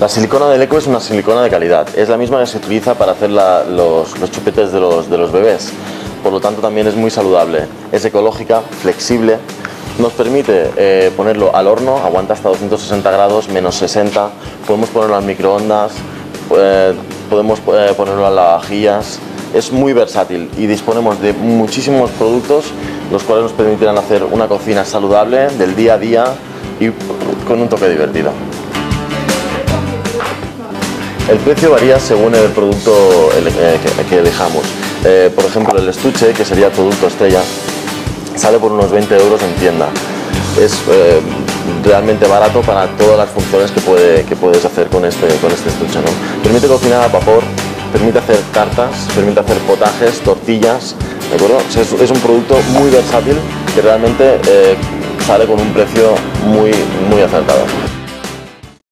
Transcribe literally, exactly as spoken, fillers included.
La silicona del Eco es una silicona de calidad, es la misma que se utiliza para hacer la, los, los chupetes de los, de los bebés, por lo tanto también es muy saludable, es ecológica, flexible, nos permite eh, ponerlo al horno, aguanta hasta doscientos sesenta grados, menos sesenta, podemos ponerlo al microondas, eh, podemos eh, ponerlo a lavavajillas, es muy versátil y disponemos de muchísimos productos los cuales nos permitirán hacer una cocina saludable del día a día y con un toque divertido. El precio varía según el producto que, que elijamos. Eh, por ejemplo, el estuche, que sería el producto estrella, sale por unos veinte euros en tienda. Es eh, realmente barato para todas las funciones que, puede, que puedes hacer con este, con este estuche, ¿no? Permite cocinar a vapor, permite hacer tartas, permite hacer potajes, tortillas, ¿de acuerdo? O sea, es, es un producto muy versátil que realmente eh, sale con un precio muy, muy acertado.